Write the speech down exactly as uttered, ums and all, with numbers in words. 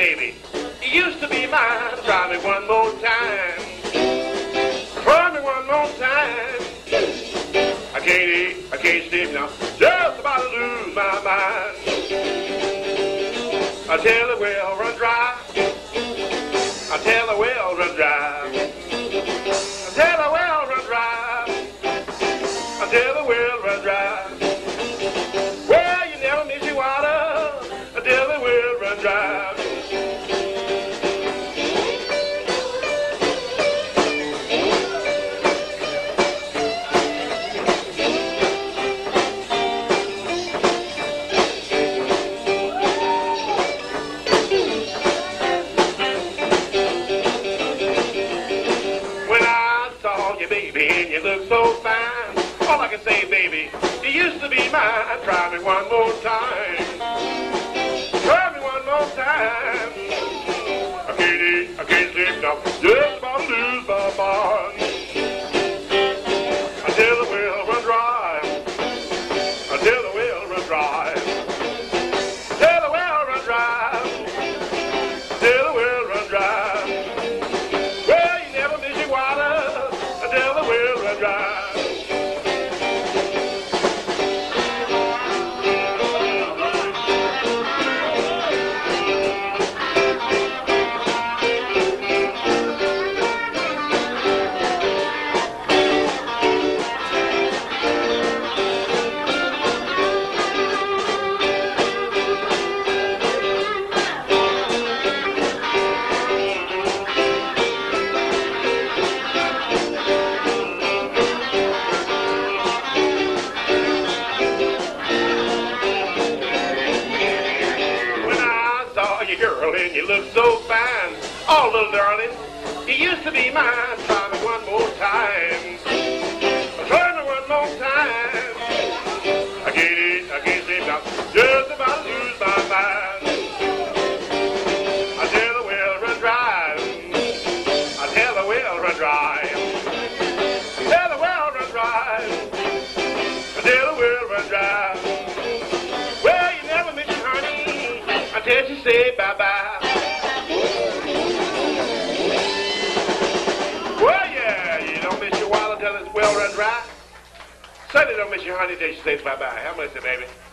baby, you used to be mine. Try me one more time. Try me one more time. I can't eat, I can't sleep now. Just about to lose my mind. I tell the well run dry. I tell the well run dry. I tell the well run dry. I tell the well run dry. Well, you never miss your water. I tell the well run dry. You look so fine. All I can say, baby, you used to be mine. Try me one more time. Try me one more time. I can't eat, I can't sleep now. Just about to lose my mind. Until the well run dry. Until the well run dry. Until the well run dry. Until the well run dry. Well, you never miss your water. Until the well run dry. Girl, and you look so fine. Oh, little darling, you used to be mine. Try me one more time. Try me one more time. I can't eat, I can't sleep now. Just about to lose my mind. I tell the well run dry. I tell the well run dry. I tell the well run dry. I tell the well run dry. Well, you never miss your honey until you say bye-bye. Well, yeah, you don't miss your wallet until it's well run dry. Certainly don't miss your honey until you say bye-bye. How much, baby?